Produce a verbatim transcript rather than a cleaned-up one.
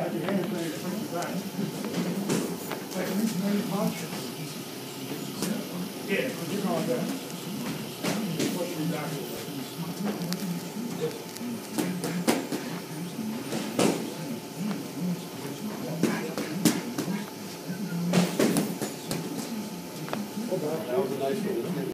got your hands ready to bring you back. Like an insulated posture. Yeah, you're going back. Push me back a little bit. That was a nice one.